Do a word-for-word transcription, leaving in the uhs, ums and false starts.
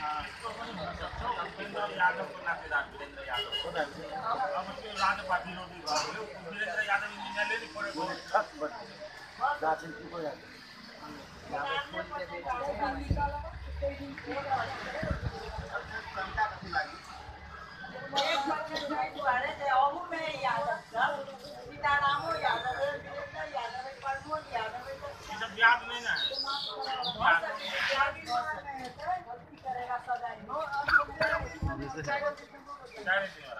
यादव को नातेदार वीरेंद्र यादव को अब उसके राज पार्टी रोटी वीरेंद्र यादव इंजीनियर ले पड़े को छत बट दाचिन की को याद यादव फोन के दे एक बच्चे दुआरे थे ओहू में यादव का सीतारामो यादव वीरेंद्र यादव प्रमोद यादव ये सब याद नहीं ना गलती करेगा सदा ही